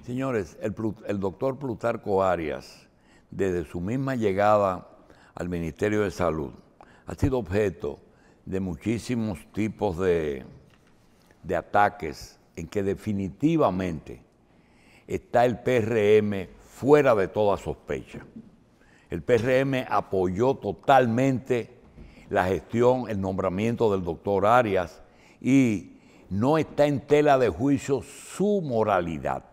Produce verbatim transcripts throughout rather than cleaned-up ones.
Señores, el, el doctor Plutarco Arias, desde su misma llegada al Ministerio de Salud, ha sido objeto de muchísimos tipos de, de ataques en que definitivamente está el P R M fuera de toda sospecha. El P R M apoyó totalmente la gestión, el nombramiento del doctor Arias y no está en tela de juicio su moralidad.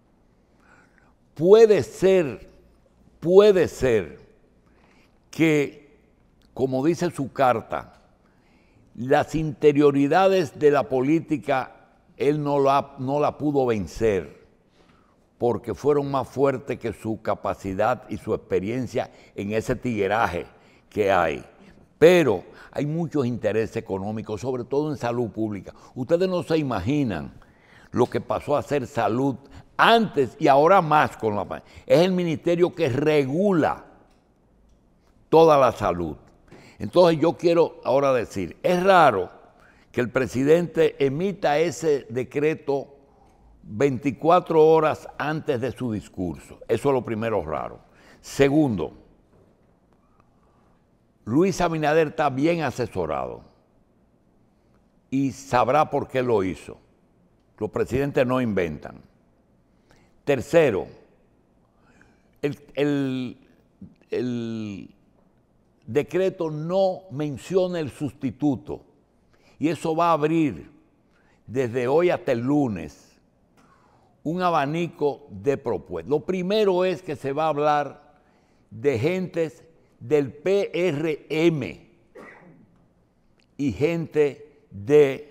Puede ser, puede ser que, como dice su carta, las interioridades de la política él no la, no la pudo vencer porque fueron más fuertes que su capacidad y su experiencia en ese tigueraje que hay. Pero hay muchos intereses económicos, sobre todo en salud pública. Ustedes no se imaginan lo que pasó a ser salud antes y ahora más con la pandemia. Es el ministerio que regula toda la salud. Entonces yo quiero ahora decir, es raro que el presidente emita ese decreto veinticuatro horas antes de su discurso. Eso es lo primero raro. Segundo, Luis Abinader está bien asesorado y sabrá por qué lo hizo. Los presidentes no inventan. Tercero, el, el, el decreto no menciona el sustituto y eso va a abrir desde hoy hasta el lunes un abanico de propuestas. Lo primero es que se va a hablar de gentes del P R M y gente del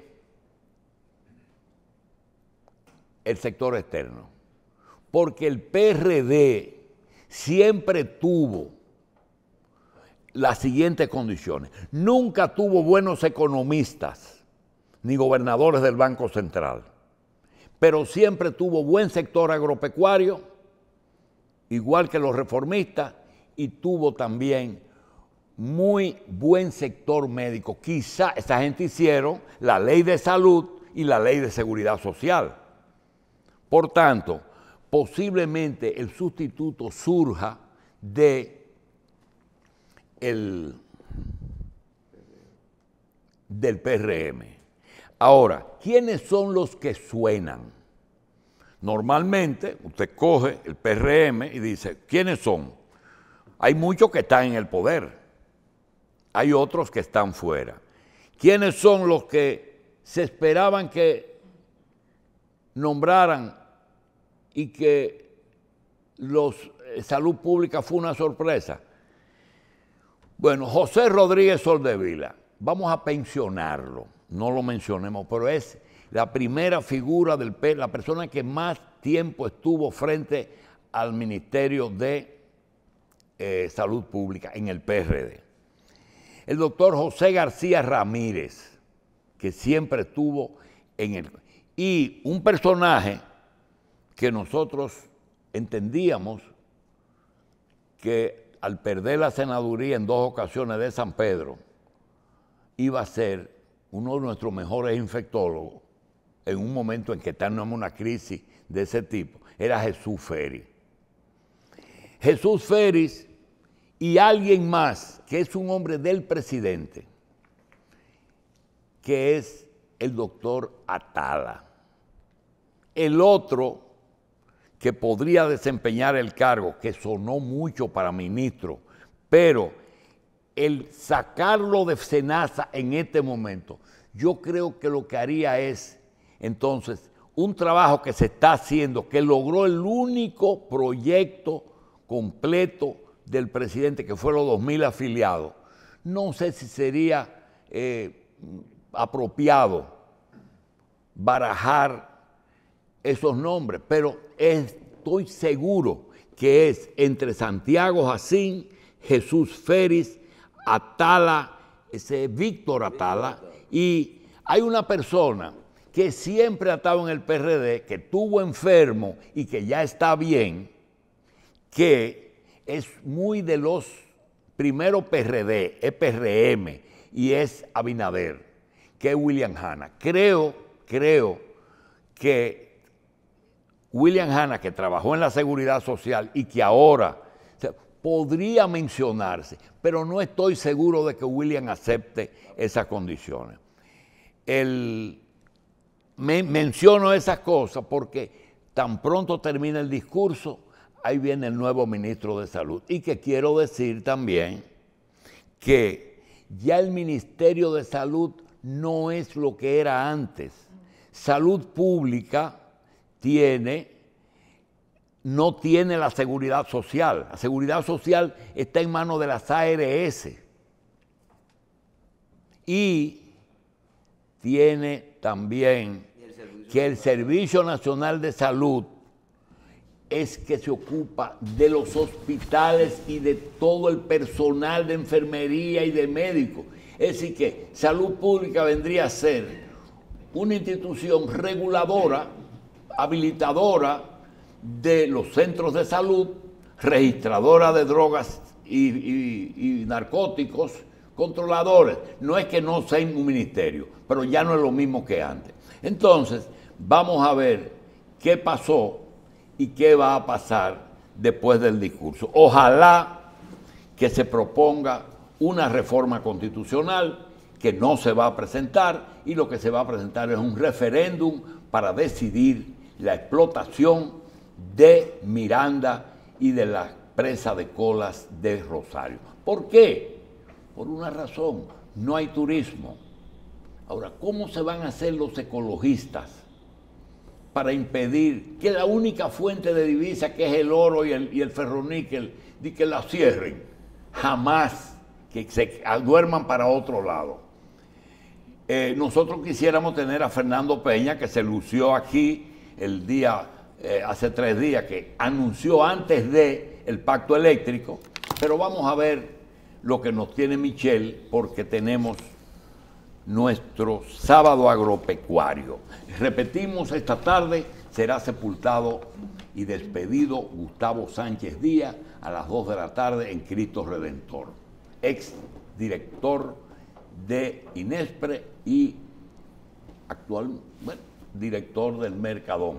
sector externo. Porque el P R D siempre tuvo las siguientes condiciones. Nunca tuvo buenos economistas ni gobernadores del Banco Central, pero siempre tuvo buen sector agropecuario, igual que los reformistas, y tuvo también muy buen sector médico. Quizá esa gente hicieron la ley de salud y la ley de seguridad social. Por tanto, posiblemente el sustituto surja de el, del P R M. Ahora, ¿quiénes son los que suenan? Normalmente, usted coge el P R M y dice, ¿quiénes son? Hay muchos que están en el poder, hay otros que están fuera. ¿Quiénes son los que se esperaban que nombraran y que los eh, salud pública fue una sorpresa? Bueno, José Rodríguez Soldevila, vamos a pensionarlo, no lo mencionemos, pero es la primera figura del P R D, la persona que más tiempo estuvo frente al Ministerio de eh, Salud Pública en el P R D. El doctor José García Ramírez, que siempre estuvo en el... Y un personaje que nosotros entendíamos que al perder la senaduría en dos ocasiones de San Pedro, iba a ser uno de nuestros mejores infectólogos en un momento en que estábamos en una crisis de ese tipo, era Jesús Feris. Jesús Feris y alguien más, que es un hombre del presidente, que es el doctor Atala. El otro que podría desempeñar el cargo, que sonó mucho para ministro, pero el sacarlo de Senasa en este momento, yo creo que lo que haría es, entonces, un trabajo que se está haciendo, que logró el único proyecto completo del presidente, que fue los dos mil afiliados. No sé si sería eh, apropiado barajar esos nombres, pero estoy seguro que es entre Santiago Jacín, Jesús Feris, Atala, ese Víctor Atala, y hay una persona que siempre ha estado en el P R D, que estuvo enfermo y que ya está bien, que es muy de los primeros P R D, es P R M y es Abinader, que es William Hanna. Creo, creo que William Hanna, que trabajó en la Seguridad Social y que ahora o sea, podría mencionarse, pero no estoy seguro de que William acepte esas condiciones. El, me, menciono esas cosas porque tan pronto termina el discurso, ahí viene el nuevo ministro de Salud. Y que quiero decir también que ya el Ministerio de Salud no es lo que era antes. Salud Pública tiene, no tiene la seguridad social. La seguridad social está en manos de las A R S. Y tiene también que el Servicio Nacional de Salud es que se ocupa de los hospitales y de todo el personal de enfermería y de médicos. Es decir, que Salud Pública vendría a ser una institución reguladora, habilitadora de los centros de salud, registradora de drogas y, y, y narcóticos, controladores. No es que no sea un ministerio, pero ya no es lo mismo que antes. Entonces, vamos a ver qué pasó y qué va a pasar después del discurso. Ojalá que se proponga una reforma constitucional que no se va a presentar, y lo que se va a presentar es un referéndum para decidir la explotación de Miranda y de la presa de Colas de Rosario. ¿Por qué? Por una razón, no hay turismo. Ahora, ¿cómo se van a hacer los ecologistas para impedir que la única fuente de divisa, que es el oro y el, y el ferroníquel, de que la cierren? Jamás, que se duerman para otro lado. Eh, nosotros quisiéramos tener a Fernando Peña, que se lució aquí el día, eh, hace tres días, que anunció antes de el pacto eléctrico, pero vamos a ver lo que nos tiene Michelle, porque tenemos nuestro sábado agropecuario. Repetimos, esta tarde será sepultado y despedido Gustavo Sánchez Díaz a las dos de la tarde en Cristo Redentor, ex director de Inespre y actual, bueno, director del Mercadón.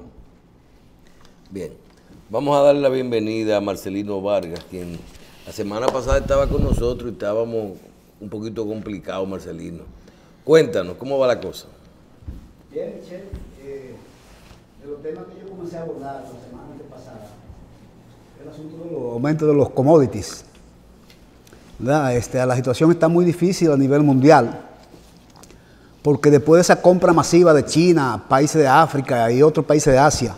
Bien, vamos a darle la bienvenida a Marcelino Vargas, quien la semana pasada estaba con nosotros y estábamos un poquito complicados, Marcelino. Cuéntanos, ¿cómo va la cosa? Bien, Michelle, eh, de los temas que yo comencé a abordar la semana pasada, el asunto de los aumentos de los commodities. Este, la situación está muy difícil a nivel mundial, porque después de esa compra masiva de China, países de África y otros países de Asia,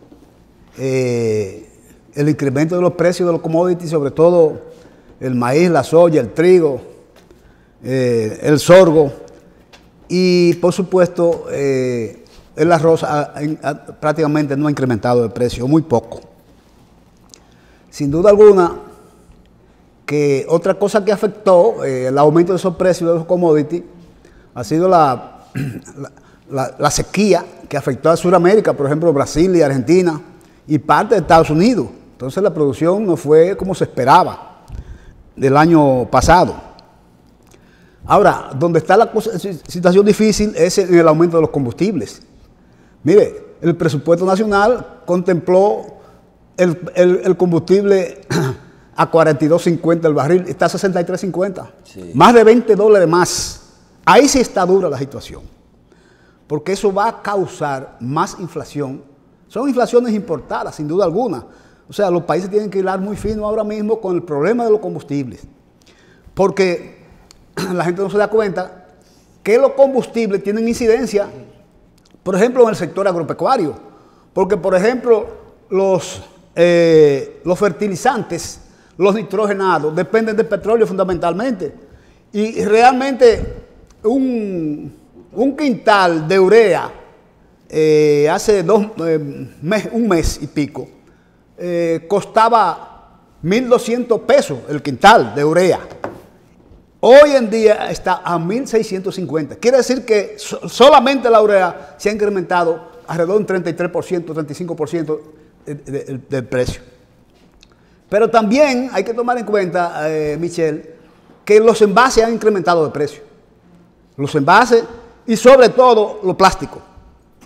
eh, el incremento de los precios de los commodities, sobre todo el maíz, la soya, el trigo, eh, el sorgo y por supuesto eh, el arroz a, a, prácticamente no ha incrementado de precio, muy poco. Sin duda alguna, que otra cosa que afectó eh, el aumento de esos precios de los commodities ha sido la, la, la, la sequía que afectó a Sudamérica, por ejemplo Brasil y Argentina y parte de Estados Unidos. Entonces la producción no fue como se esperaba del año pasado. Ahora, donde está la cosa, situación difícil es en el aumento de los combustibles. Mire, el presupuesto nacional contempló el, el, el combustible a cuarenta y dos cincuenta el barril, está a sesenta y tres cincuenta. Sí. Más de veinte dólares más. Ahí sí está dura la situación, porque eso va a causar más inflación. Son inflaciones importadas, sin duda alguna. O sea, los países tienen que hilar muy fino ahora mismo con el problema de los combustibles, porque la gente no se da cuenta que los combustibles tienen incidencia, por ejemplo, en el sector agropecuario, porque, por ejemplo, los, eh, los fertilizantes, los nitrogenados, dependen del petróleo fundamentalmente, y realmente un, un quintal de urea eh, hace dos, eh, mes, un mes y pico eh, costaba mil doscientos pesos el quintal de urea. Hoy en día está a mil seiscientos cincuenta. Quiere decir que so, solamente la urea se ha incrementado alrededor de un treinta y tres por ciento, treinta y cinco por ciento del de, de, de precio. Pero también hay que tomar en cuenta, eh, Michelle, que los envases han incrementado de precio. Los envases y sobre todo los plásticos.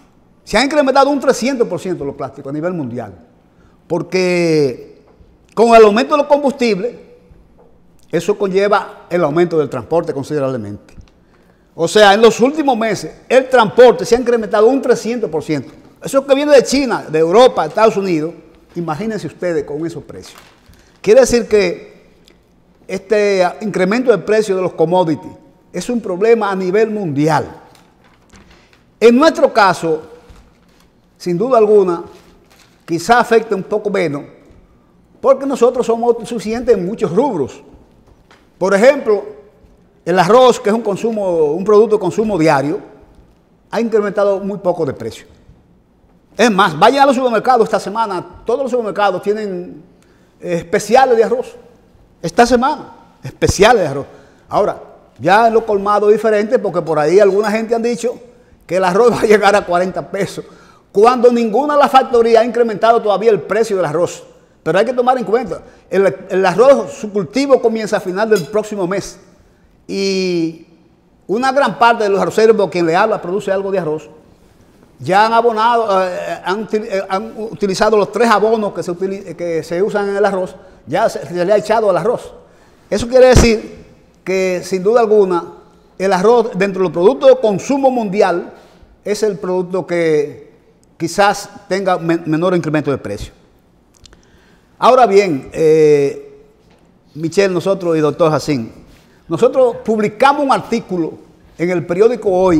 Se ha incrementado un trescientos por ciento los plásticos a nivel mundial, porque con el aumento de los combustibles, eso conlleva el aumento del transporte considerablemente. O sea, en los últimos meses, el transporte se ha incrementado un trescientos por ciento. Eso que viene de China, de Europa, de Estados Unidos, imagínense ustedes con esos precios. Quiere decir que este incremento de precios de los commodities es un problema a nivel mundial. En nuestro caso, sin duda alguna, quizá afecte un poco menos, porque nosotros somos autosuficientes en muchos rubros. Por ejemplo, el arroz, que es un consumo, un producto de consumo diario, ha incrementado muy poco de precio. Es más, vayan a los supermercados esta semana, todos los supermercados tienen eh, especiales de arroz. Esta semana, especiales de arroz. Ahora, ya en lo colmado es diferente, porque por ahí alguna gente han dicho que el arroz va a llegar a cuarenta pesos, cuando ninguna de las factorías ha incrementado todavía el precio del arroz. Pero hay que tomar en cuenta, el, el arroz, su cultivo comienza a final del próximo mes. Y una gran parte de los arroceros, por quien le habla, produce algo de arroz. Ya han abonado, eh, han, eh, han utilizado los tres abonos que se, utiliz que se usan en el arroz, ya se, se le ha echado al arroz. Eso quiere decir que, sin duda alguna, el arroz, dentro de los productos de consumo mundial, es el producto que quizás tenga men menor incremento de precio. Ahora bien, eh, Michelle, nosotros y doctor Jacín, nosotros publicamos un artículo en el periódico Hoy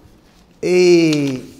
y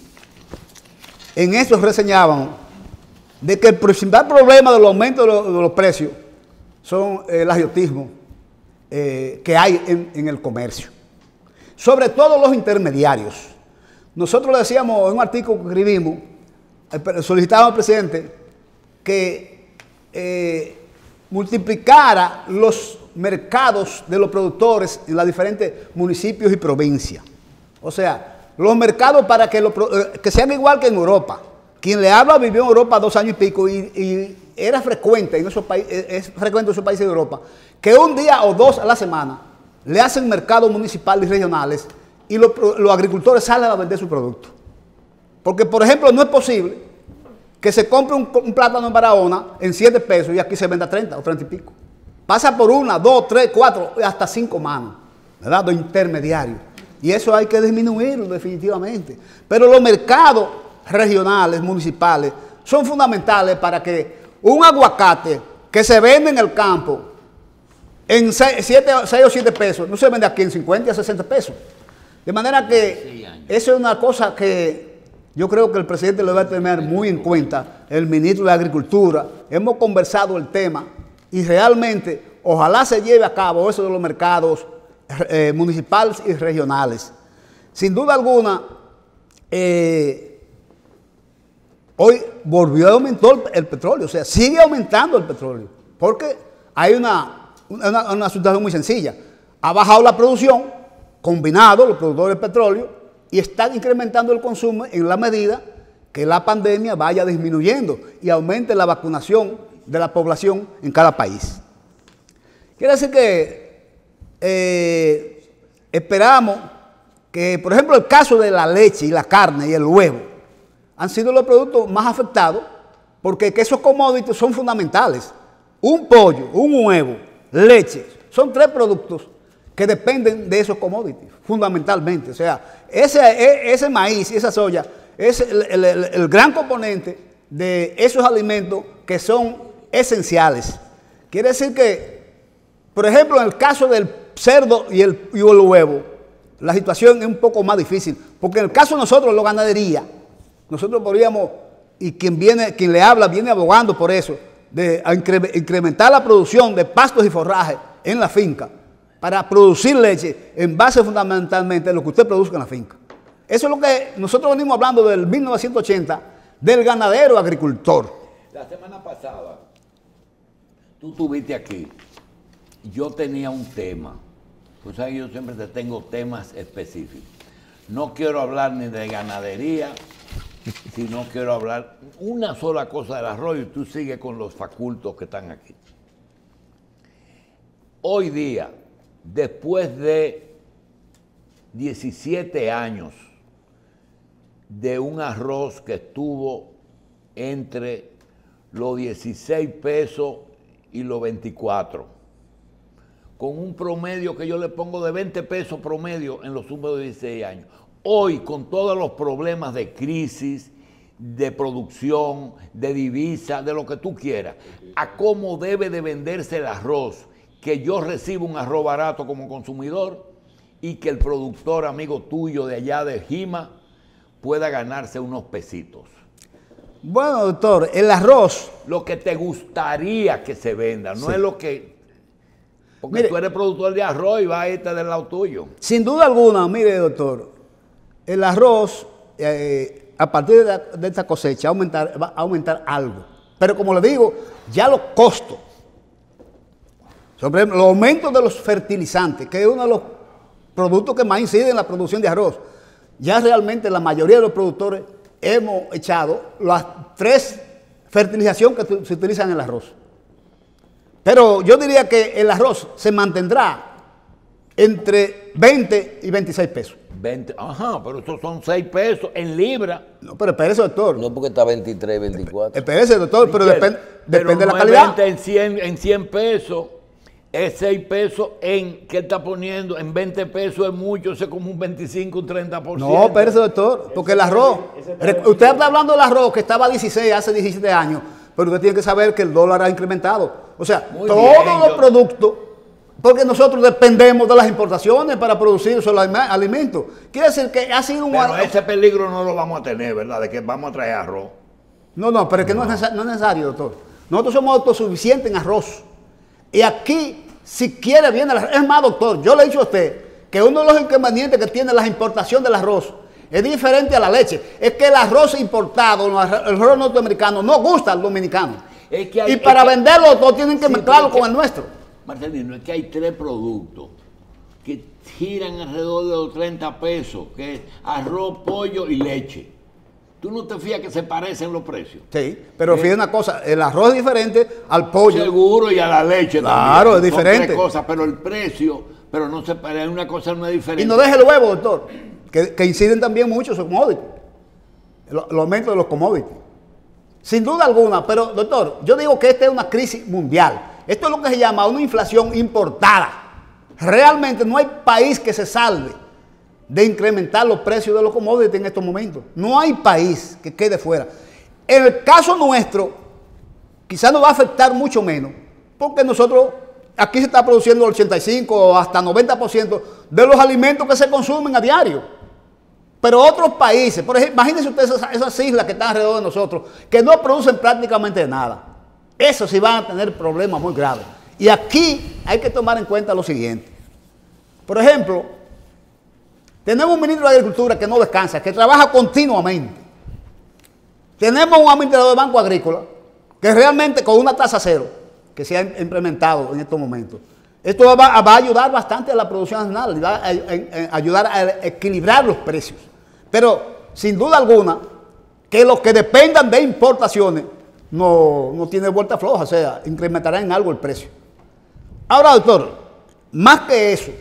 en eso reseñábamos de que el principal problema del aumento de los, de los precios son el agiotismo eh, que hay en, en el comercio. Sobre todo los intermediarios. Nosotros le decíamos en un artículo que escribimos, solicitábamos al presidente que eh, multiplicara los mercados de los productores en los diferentes municipios y provincias. O sea, los mercados para que, lo, que sean igual que en Europa. Quien le habla vivió en Europa dos años y pico y, y era frecuente en esos países, es frecuente en esos países de Europa, que un día o dos a la semana le hacen mercados municipales y regionales y los, los agricultores salen a vender su producto. Porque, por ejemplo, no es posible que se compre un, un plátano en Barahona en siete pesos y aquí se venda treinta o treinta y pico. Pasa por una, dos, tres, cuatro, hasta cinco manos, ¿verdad? De intermediarios. Y eso hay que disminuirlo definitivamente. Pero los mercados regionales, municipales, son fundamentales para que un aguacate que se vende en el campo en seis o siete pesos, no se vende aquí en cincuenta a sesenta pesos. De manera que eso es una cosa que yo creo que el presidente lo va a tener muy en cuenta, el ministro de Agricultura. Hemos conversado el tema y realmente ojalá se lleve a cabo eso de los mercados eh, municipales y regionales. Sin duda alguna, eh, hoy volvió a aumentar el, el petróleo, o sea, sigue aumentando el petróleo, porque hay una, una, una situación muy sencilla. Ha bajado la producción, combinado los productores de petróleo, y están incrementando el consumo en la medida que la pandemia vaya disminuyendo y aumente la vacunación de la población en cada país. Quiere decir que eh, esperamos que, por ejemplo, el caso de la leche y la carne y el huevo han sido los productos más afectados porque que esos commodities son fundamentales. Un pollo, un huevo, leche, son tres productos que dependen de esos commodities, fundamentalmente. O sea, ese, ese maíz y esa soya es el, el, el, el gran componente de esos alimentos que son esenciales. Quiere decir que, por ejemplo, en el caso del cerdo y el, y el huevo, la situación es un poco más difícil, porque en el caso de nosotros, la ganadería, nosotros podríamos, y quien, viene, quien le habla viene abogando por eso, de incre, incrementar la producción de pastos y forrajes en la finca, para producir leche en base fundamentalmente a lo que usted produzca en la finca. Eso es lo que nosotros venimos hablando del mil novecientos ochenta, del ganadero agricultor. La semana pasada, tú estuviste aquí, yo tenía un tema, pues ahí yo siempre te tengo temas específicos. No quiero hablar ni de ganadería, sino quiero hablar una sola cosa del arroz y tú sigues con los facultos que están aquí. Hoy día, después de diecisiete años de un arroz que estuvo entre los dieciséis pesos y los veinticuatro, con un promedio que yo le pongo de veinte pesos promedio en los últimos dieciséis años. Hoy, con todos los problemas de crisis, de producción, de divisa, de lo que tú quieras, a cómo debe de venderse el arroz, que yo recibo un arroz barato como consumidor y que el productor amigo tuyo de allá de Jima pueda ganarse unos pesitos. Bueno, doctor, el arroz... Lo que te gustaría que se venda, no Sí. es lo que... Porque Mire, tú eres productor de arroz y vas a irte del lado tuyo. sin duda alguna, mire, doctor, el arroz, eh, a partir de, la- de esta cosecha, aumentar, va a aumentar algo. Pero como le digo, ya los costos, sobre el aumento de los fertilizantes, que es uno de los productos que más inciden en la producción de arroz, ya realmente la mayoría de los productores hemos echado las tres fertilizaciones que tu- se utilizan en el arroz. Pero yo diría que el arroz se mantendrá entre veinte y veintiséis pesos. veinte, ajá, pero esos son seis pesos en libra. No, pero espérese, doctor. No porque está veintitrés, veinticuatro. Espérese, doctor, pero Michelle, depen- pero depende de no la es calidad. veinte en cien, en cien pesos, es seis pesos en, ¿qué está poniendo? En veinte pesos es mucho, eso es como un veinticinco, un treinta por ciento. No, espérese, doctor, porque el arroz, re- usted está hablando del arroz que estaba a dieciséis hace diecisiete años, pero usted tiene que saber que el dólar ha incrementado. O sea, Muy todos bien, los yo- productos, porque nosotros dependemos de las importaciones para producir esos alima- alimentos. Quiere decir que ha sido un... Pero ese peligro no lo vamos a tener, ¿verdad? De que vamos a traer arroz. No, no, pero es que no, es, necesa- no es necesario, doctor. Nosotros somos autosuficientes en arroz. Y aquí, si quiere, viene el arroz. Es más, doctor, yo le he dicho a usted que uno de los inconvenientes que tiene la importación del arroz es diferente a la leche. Es que el arroz importado, el arroz norteamericano, no gusta al dominicano. Es que hay- y para es que- venderlo, todos tienen que Sí, mezclarlo pero es con que- el nuestro. Marcelino, es que hay tres productos que giran alrededor de los treinta pesos, que es arroz, pollo y leche. ¿Tú no te fías que se parecen los precios? Sí, pero fíjate una cosa, el arroz es diferente al pollo. Seguro, y a la leche Claro, también. es diferente. Son tres cosas, pero el precio, pero no se parece, una cosa no es diferente. Y no deje el huevo, doctor, que, que inciden también mucho esos commodities, el, el aumento de los commodities. Sin duda alguna, pero doctor, yo digo que esta es una crisis mundial. Esto es lo que se llama una inflación importada. Realmente no hay país que se salve de incrementar los precios de los commodities en estos momentos. No hay país que quede fuera. En el caso nuestro, quizás nos va a afectar mucho menos, porque nosotros, aquí se está produciendo el ochenta y cinco o hasta noventa por ciento de los alimentos que se consumen a diario. Pero otros países, por ejemplo, imagínense ustedes esas, esas islas que están alrededor de nosotros, que no producen prácticamente nada. Eso sí van a tener problemas muy graves. Y aquí hay que tomar en cuenta lo siguiente. Por ejemplo, tenemos un ministro de Agricultura que no descansa, que trabaja continuamente. Tenemos un administrador de Banco Agrícola que realmente con una tasa cero que se ha implementado en estos momentos. Esto va, va a ayudar bastante a la producción nacional, y va a, a- a ayudar a equilibrar los precios. Pero sin duda alguna, que los que dependan de importaciones no, no tiene vuelta floja, o sea, incrementará en algo el precio. Ahora, doctor, más que eso,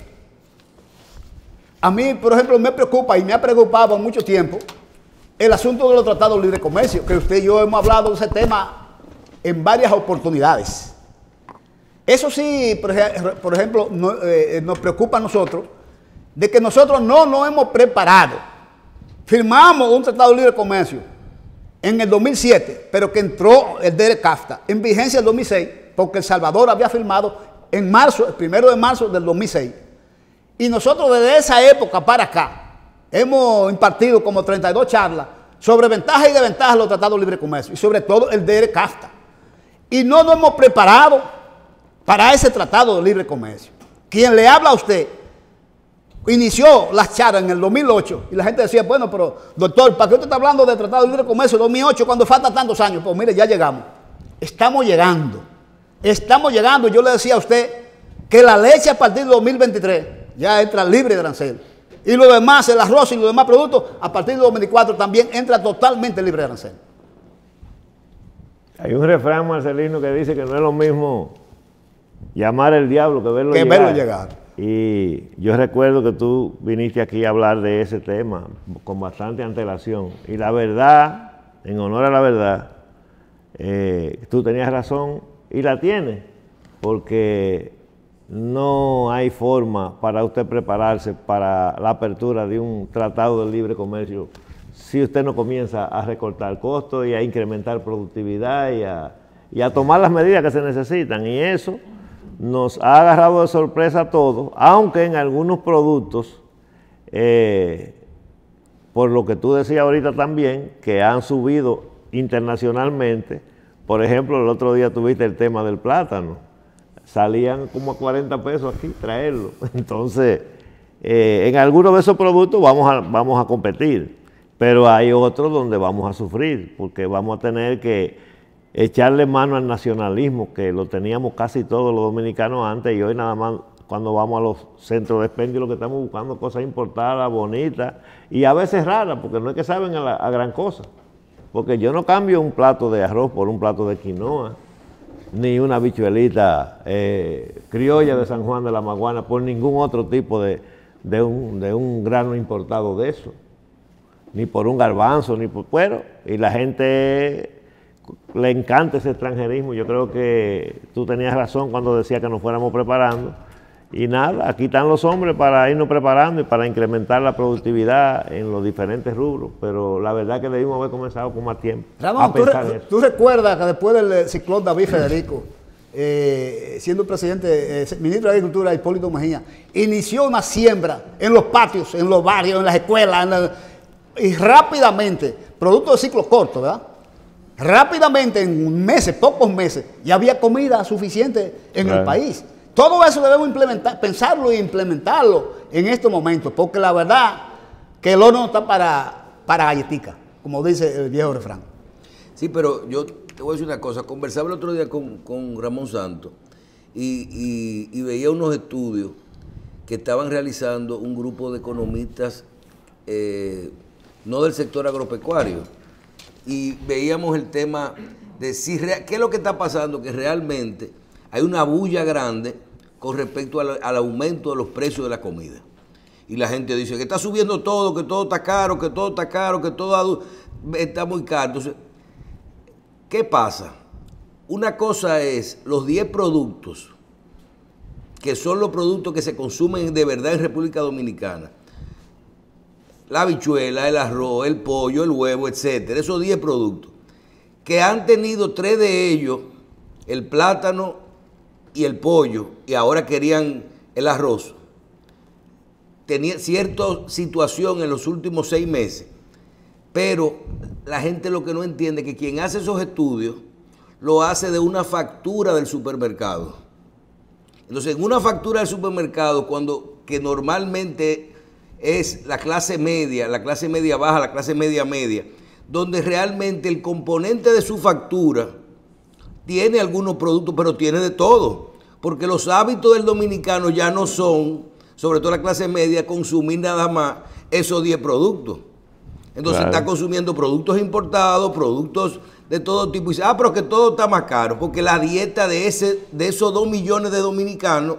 a mí, por ejemplo, me preocupa y me ha preocupado mucho tiempo el asunto de los tratados de libre comercio, que usted y yo hemos hablado de ese tema en varias oportunidades. Eso sí, por ej- por ejemplo, no- eh, nos preocupa a nosotros, de que nosotros no nos hemos preparado. Firmamos un tratado de libre comercio en el dos mil siete, pero que entró el D E R CAFTA en vigencia el dos mil seis, porque El Salvador había firmado en marzo, el primero de marzo del dos mil seis. Y nosotros desde esa época para acá hemos impartido como treinta y dos charlas sobre ventajas y desventajas de los tratados de libre comercio y sobre todo el D E R CAFTA. Y no nos hemos preparado para ese tratado de libre comercio. Quien le habla a usted inició las charlas en el dos mil ocho y la gente decía, bueno, pero doctor, ¿para qué usted está hablando del tratado de libre comercio dos mil ocho cuando faltan tantos años? Pues mire, ya llegamos. Estamos llegando. Estamos llegando. Yo le decía a usted que la leche a partir de dos mil veintitrés ya entra libre de arancel. Y lo demás, el arroz y los demás productos, a partir de dos mil veinticuatro también entra totalmente libre de arancel. Hay un refrán, Marcelino, que dice que no es lo mismo llamar al diablo que verlo Que llegar. verlo llegar. Y yo recuerdo que tú viniste aquí a hablar de ese tema con bastante antelación. Y la verdad, en honor a la verdad, eh, tú tenías razón y la tienes, porque no hay forma para usted prepararse para la apertura de un tratado de libre comercio si usted no comienza a recortar costos y a incrementar productividad y a, y a tomar las medidas que se necesitan. Y eso nos ha agarrado de sorpresa a todos, aunque en algunos productos, eh, por lo que tú decías ahorita también, que han subido internacionalmente. Por ejemplo, el otro día tuviste el tema del plátano. Salían como a cuarenta pesos aquí, traerlo. Entonces, eh, en algunos de esos productos vamos a, vamos a competir, pero hay otros donde vamos a sufrir, porque vamos a tener que echarle mano al nacionalismo, que lo teníamos casi todos los dominicanos antes, y hoy nada más cuando vamos a los centros de expendio lo que estamos buscando cosas importadas, bonitas, y a veces raras, porque no es que saben a, la, a gran cosa. Porque yo no cambio un plato de arroz por un plato de quinoa, ni una bichuelita eh, criolla de San Juan de la Maguana por ningún otro tipo de, de, un, de un grano importado de eso, ni por un garbanzo, ni por... Bueno, y la gente le encanta ese extranjerismo. Yo creo que tú tenías razón cuando decías que nos fuéramos preparando. Y nada, aquí están los hombres para irnos preparando y para incrementar la productividad en los diferentes rubros, pero la verdad que debimos haber comenzado con más tiempo. Ramón, a ¿tú, pensar re, en eso. ¿tú recuerdas que después del ciclón David Federico, eh, siendo presidente, eh, ministro de Agricultura Hipólito Mejía, inició una siembra en los patios, en los barrios, en las escuelas, en la, y rápidamente, producto de ciclo corto, ¿verdad? Rápidamente, en meses, pocos meses, ya había comida suficiente en claro. el país. Todo eso debemos implementar, pensarlo e implementarlo en estos momentos, porque la verdad que el horno no está para, para galletica, como dice el viejo refrán. Sí, pero yo te voy a decir una cosa. Conversaba el otro día con, con Ramón Santos y, y, y veía unos estudios que estaban realizando un grupo de economistas, eh, no del sector agropecuario, y veíamos el tema de si qué es lo que está pasando, que realmente hay una bulla grande con respecto al, al aumento de los precios de la comida. Y la gente dice que está subiendo todo, que todo está caro, que todo está caro, que todo está muy caro. Entonces, ¿qué pasa? Una cosa es los diez productos, que son los productos que se consumen de verdad en República Dominicana. La habichuela, el arroz, el pollo, el huevo, etcétera. Esos diez productos. Que han tenido tres de ellos, el plátano y el pollo, y ahora querían el arroz. Tenía cierta situación en los últimos seis meses, pero la gente lo que no entiende es que quien hace esos estudios lo hace de una factura del supermercado. Entonces, en una factura del supermercado, cuando que normalmente es la clase media, la clase media baja, la clase media media, donde realmente el componente de su factura tiene algunos productos, pero tiene de todo, porque los hábitos del dominicano ya no son, sobre todo la clase media, consumir nada más esos diez productos. Entonces claro. está consumiendo productos importados, productos de todo tipo, y dice, ah, pero que todo está más caro, porque la dieta de, ese, de esos dos millones de dominicanos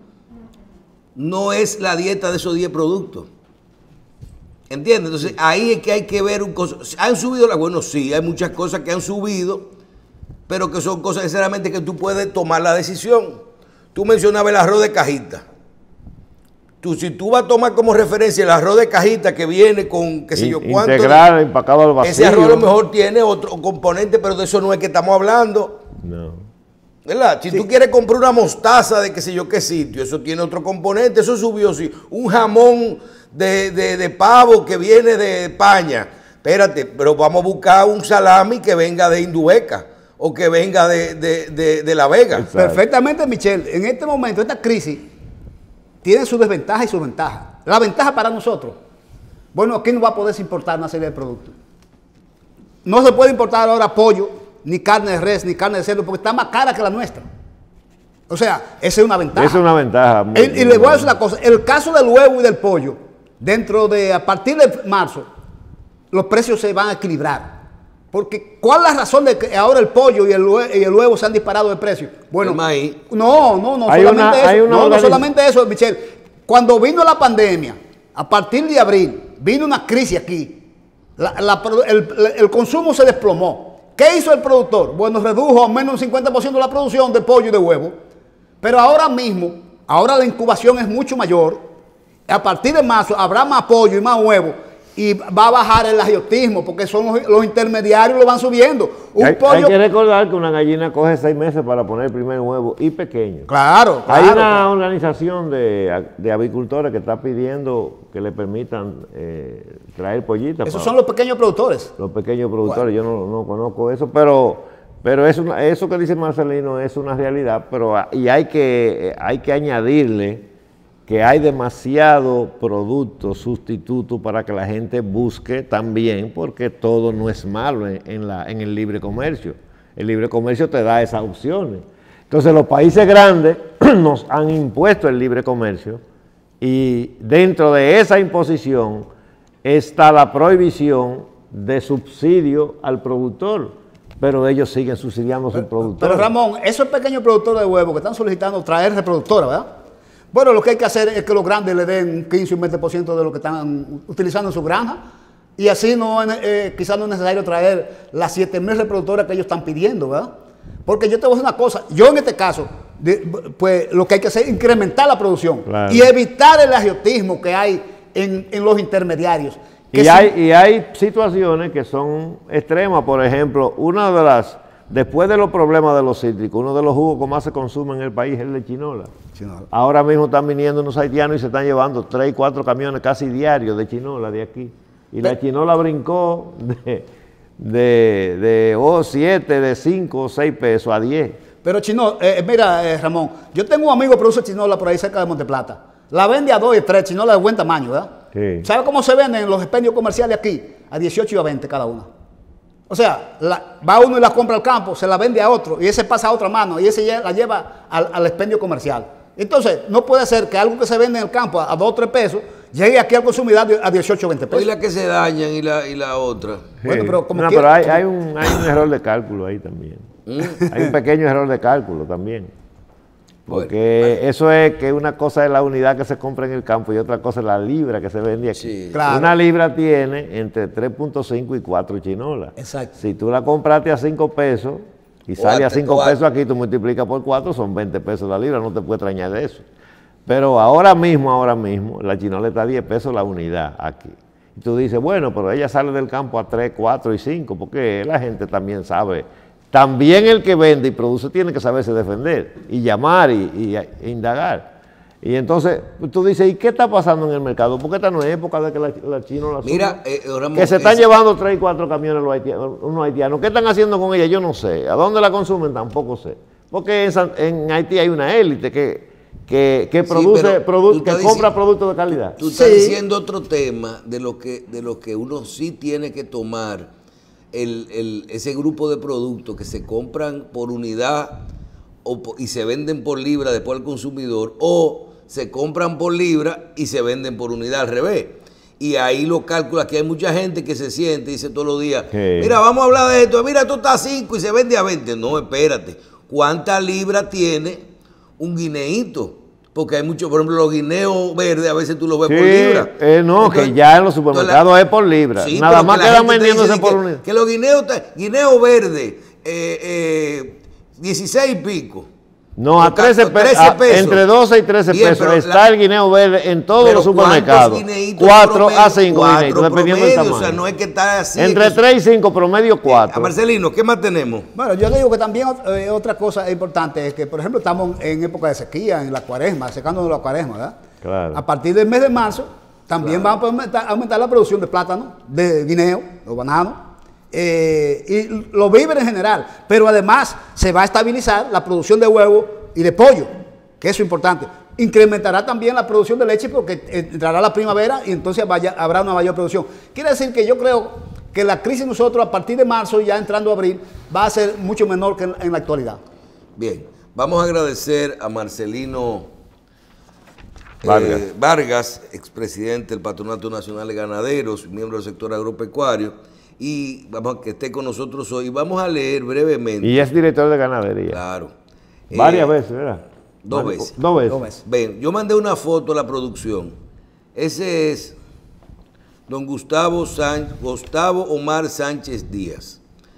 no es la dieta de esos diez productos. ¿Entiendes? Entonces ahí es que hay que ver un cosa. ¿Han subido la? Bueno, sí, hay muchas cosas que han subido, pero que son cosas sinceramente que tú puedes tomar la decisión. Tú mencionabas el arroz de cajita. Tú, si tú vas a tomar como referencia el arroz de cajita que viene con qué sé yo cuánto. Integral, empacado al vacío. Ese arroz a lo mejor tiene otro componente, pero de eso no es que estamos hablando. No. ¿Verdad? Si sí. tú quieres comprar una mostaza de qué sé yo qué sitio, eso tiene otro componente, eso subió, sí. Un jamón de, de, de pavo que viene de España. Espérate, pero vamos a buscar un salami que venga de Indubeca o que venga de, de, de, de La Vega. Exacto. Perfectamente, Michelle. En este momento, esta crisis tiene sus desventajas y sus ventajas. La ventaja para nosotros, bueno, aquí no va a poder importar una serie de productos. No se puede importar ahora pollo, ni carne de res, ni carne de cerdo, porque está más cara que la nuestra. O sea, esa es una ventaja. Esa es una ventaja. Muy, el, y le voy a decir una cosa, el caso del huevo y del pollo, dentro de, a partir de marzo, los precios se van a equilibrar. Porque, ¿cuál es la razón de que ahora el pollo y el, y el huevo se han disparado de precio? Bueno, el maíz. no, no, no hay solamente una, eso. hay una no, no solamente eso, Michelle. cuando vino la pandemia, a partir de abril, vino una crisis aquí. La, la, el, el consumo se desplomó. ¿Qué hizo el productor? Bueno, redujo al menos un cincuenta por ciento la producción de pollo y de huevo. Pero ahora mismo, ahora la incubación es mucho mayor. A partir de marzo habrá más pollo y más huevo. Y va a bajar el agiotismo, porque son los, los intermediarios lo van subiendo. Un hay, pollo... hay que recordar que una gallina coge seis meses para poner el primer huevo y pequeño. Claro, claro. Hay una claro. organización de, de avicultores que está pidiendo que le permitan eh, traer pollitas. Esos son los pequeños productores. Los pequeños productores, bueno. Yo no, no conozco eso, pero, pero es una, eso que dice Marcelino es una realidad, pero y hay que, hay que añadirle que hay demasiado producto sustituto para que la gente busque también, porque todo no es malo en, en, la, en el libre comercio. El libre comercio te da esas opciones. Entonces los países grandes nos han impuesto el libre comercio y dentro de esa imposición está la prohibición de subsidio al productor, pero ellos siguen subsidiando a sus productores. Pero Ramón, esos pequeños productores de huevos que están solicitando traer reproductoras, ¿verdad? Bueno, lo que hay que hacer es que los grandes le den un quince o un veinte por ciento de lo que están utilizando en su granja y así no, eh, quizás no es necesario traer las siete mil reproductoras que ellos están pidiendo, ¿verdad? Porque yo te voy a decir una cosa, yo en este caso, de, pues lo que hay que hacer es incrementar la producción, claro, y evitar el agiotismo que hay en, en los intermediarios. Y, si, hay, y hay situaciones que son extremas, por ejemplo, una de las... Después de los problemas de los cítricos, uno de los jugos que más se consume en el país es el de chinola. Chinola. Ahora mismo están viniendo unos haitianos y se están llevando tres y cuatro camiones casi diarios de chinola de aquí. Y la chinola brincó de, de, de oh, siete, de cinco o seis pesos a diez. Pero chino, eh, mira eh, Ramón, yo tengo un amigo que produce chinola por ahí cerca de Monteplata. La vende a dos y tres, chinola de buen tamaño, ¿verdad? Sí. ¿Sabe cómo se venden en los expendios comerciales aquí? A dieciocho y a veinte cada una. O sea, la, va uno y la compra al campo, se la vende a otro, y ese pasa a otra mano, y ese la lleva al, al expendio comercial. Entonces, no puede ser que algo que se vende en el campo a dos o tres pesos, llegue aquí al consumidor a dieciocho o veinte pesos. Y la que se dañan y la, y la otra. Sí. Bueno, pero como no, quiera, pero hay, hay, un, hay un error de cálculo ahí también. ¿Mm? Hay un pequeño error de cálculo también. Porque bueno, bueno. eso es que una cosa es la unidad que se compra en el campo y otra cosa es la libra que se vende aquí. Sí, claro. Una libra tiene entre tres punto cinco y cuatro chinolas. Exacto. Si tú la compraste a cinco pesos y sale a cinco pesos aquí, tú multiplicas por cuatro, son veinte pesos la libra, no te puedes extrañar de eso. Pero ahora mismo, ahora mismo, la chinola está a diez pesos la unidad aquí. Y tú dices, bueno, pero ella sale del campo a tres, cuatro y cinco, porque la gente también sabe. También el que vende y produce tiene que saberse defender y llamar y, y, e indagar. Y entonces tú dices, ¿y qué está pasando en el mercado? Porque esta no es época de que la, la chino la Mira, eh, que se están es... llevando tres y cuatro camiones los haitianos, unos haitianos. ¿Qué están haciendo con ella? Yo no sé. ¿A dónde la consumen? Tampoco sé. Porque en, San, en Haití hay una élite que, que, que, produce, sí, produ que compra productos de calidad. Tú estás sí. diciendo otro tema de lo, que, de lo que uno sí tiene que tomar. El, el, ese grupo de productos que se compran por unidad o, y se venden por libra después al consumidor, o se compran por libra y se venden por unidad al revés. Y ahí lo calcula, que hay mucha gente que se siente y dice todos los días, sí. mira, vamos a hablar de esto, mira, esto está a cinco y se vende a veinte. No, espérate, ¿cuántas libras tiene un guineíto? Porque hay muchos, por ejemplo, los guineos verdes, a veces tú los ves sí, por libra. Eh, no, entonces, que ya en los supermercados la, es por libra. Sí, nada más que quedan vendiéndose por unidad. Que los guineos, guineo verde, eh, eh, dieciséis y pico. No, a trece pesos. Entre doce y trece Bien, pesos está la, el guineo verde en todos los supermercados. cuatro a cinco guineitos, dependiendo del tamaño. O sea, no es que está así. Entre tres y cinco, promedio cuatro. Eh, Marcelino, ¿qué más tenemos? Bueno, yo le digo que también eh, otra cosa importante es que, por ejemplo, estamos en época de sequía, en la cuaresma, secándonos la cuaresma, ¿verdad? Claro. A partir del mes de marzo, también claro. vamos a aumentar, aumentar la producción de plátano, de guineo, de banano. Eh, y los víveres en general, pero además se va a estabilizar la producción de huevo y de pollo, que eso es importante. Incrementará también la producción de leche porque entrará la primavera y entonces vaya, habrá una mayor producción. Quiere decir que yo creo que la crisis nosotros a partir de marzo, ya entrando a abril, va a ser mucho menor que en, en la actualidad. Bien, vamos a agradecer a Marcelino Vargas, eh, Vargas expresidente del Patronato Nacional de Ganaderos, miembro del sector agropecuario, y vamos a que esté con nosotros hoy. Vamos a leer brevemente. Y es director de ganadería. Claro. Varias eh, veces, ¿verdad? Dos veces. Dos veces. Dos veces. Ven, yo mandé una foto a la producción. Ese es don Gustavo, San, Gustavo Omar Sánchez Díaz.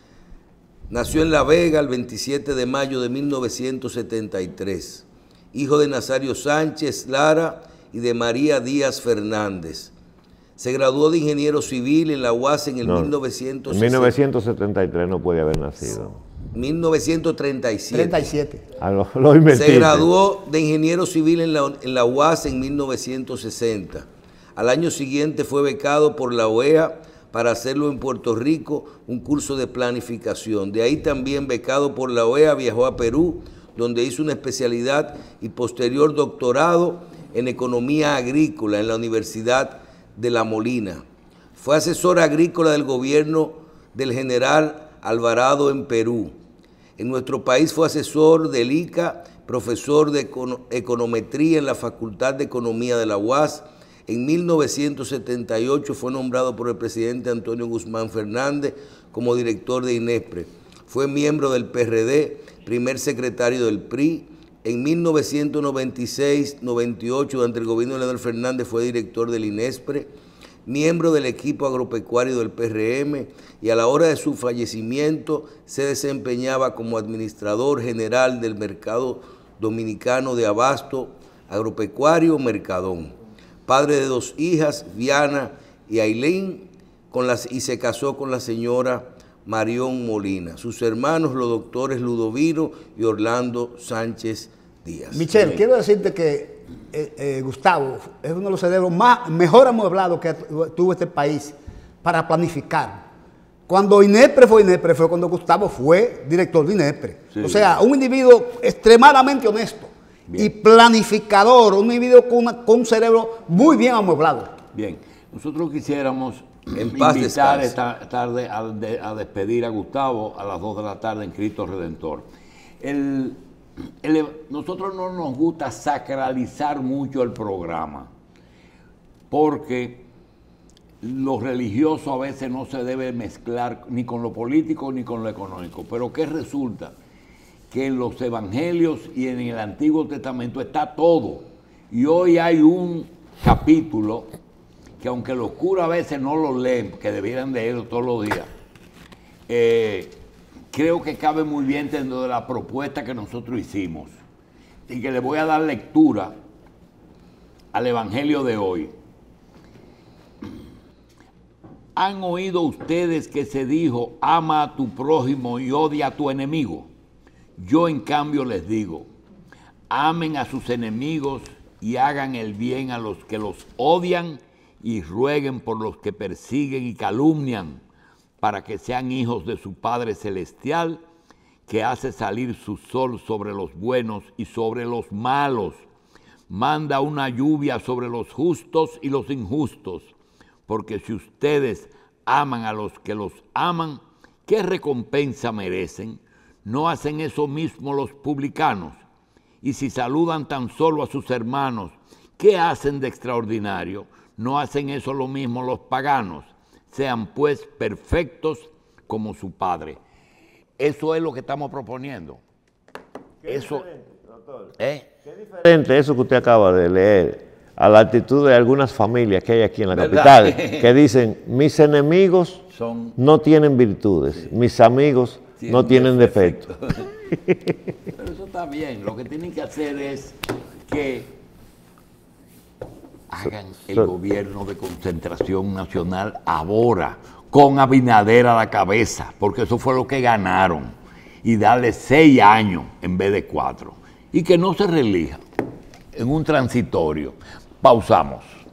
Nació en La Vega el veintisiete de mayo de mil novecientos setenta y tres. Hijo de Nazario Sánchez Lara y de María Díaz Fernández. Se graduó de ingeniero civil en la U A S en el No, mil novecientos en mil novecientos setenta y tres no puede haber nacido. mil novecientos treinta y siete. treinta y siete. Ah, lo, lo Se invertiste. graduó de ingeniero civil en la, en la U A S en mil novecientos sesenta. Al año siguiente fue becado por la O E A para hacerlo en Puerto Rico, un curso de planificación. De ahí también becado por la O E A viajó a Perú, donde hizo una especialidad y posterior doctorado en economía agrícola en la Universidad de La Molina. Fue asesor agrícola del gobierno del general Alvarado en Perú. En nuestro país fue asesor del I C A, profesor de econometría en la Facultad de Economía de la U A S. En mil novecientos setenta y ocho fue nombrado por el presidente Antonio Guzmán Fernández como director de INESPRE. Fue miembro del P R D, primer secretario del P R I. En mil novecientos noventa y seis noventa y ocho, durante el gobierno de Leonel Fernández, fue director del INESPRE, miembro del equipo agropecuario del P R M, y a la hora de su fallecimiento se desempeñaba como administrador general del mercado dominicano de abasto agropecuario Mercadón. Padre de dos hijas, Viana y Ailén, con las, y se casó con la señora Marión Molina. Sus hermanos, los doctores Ludovino y Orlando Sánchez Díaz. Michelle, quiero decirte que eh, eh, Gustavo es uno de los cerebros más, mejor amueblados que tuvo este país para planificar. Cuando INESPRE fue INESPRE, fue cuando Gustavo fue director de INESPRE. Sí. O sea, un individuo extremadamente honesto. Bien. Y planificador, un individuo con, una, con un cerebro muy bien amueblado. Bien, nosotros quisiéramos en paz invitar esta tarde a, de, a despedir a Gustavo a las dos de la tarde en Cristo Redentor. El, el, nosotros no nos gusta sacralizar mucho el programa, porque lo religioso a veces no se debe mezclar ni con lo político ni con lo económico. Pero ¿qué resulta? Que en los evangelios y en el Antiguo Testamento está todo. Y hoy hay un capítulo que, aunque los curas a veces no lo leen, que debieran leerlo todos los días, eh, creo que cabe muy bien dentro de la propuesta que nosotros hicimos. Y que le voy a dar lectura al evangelio de hoy. ¿Han oído ustedes que se dijo, ama a tu prójimo y odia a tu enemigo? Yo en cambio les digo, amen a sus enemigos y hagan el bien a los que los odian y rueguen por los que persiguen y calumnian, para que sean hijos de su Padre Celestial, que hace salir su sol sobre los buenos y sobre los malos. Manda una lluvia sobre los justos y los injustos, porque si ustedes aman a los que los aman, ¿qué recompensa merecen? ¿No hacen eso mismo los publicanos? Y si saludan tan solo a sus hermanos, ¿qué hacen de extraordinario? ¿No hacen eso lo mismo los paganos? Sean pues perfectos como su Padre. Eso es lo que estamos proponiendo. ¿Qué eso, doctor? ¿eh? ¿Qué diferente eso que usted acaba de leer a la actitud de algunas familias que hay aquí en la ¿verdad? capital, que dicen, mis enemigos Son, no tienen virtudes, sí. mis amigos sí, no tienen defectos. Pero eso está bien. Lo que tienen que hacer es que hagan el so, gobierno de concentración nacional ahora, con Abinader a la cabeza, porque eso fue lo que ganaron, y darle seis años en vez de cuatro, y que no se reelija en un transitorio. Pausamos.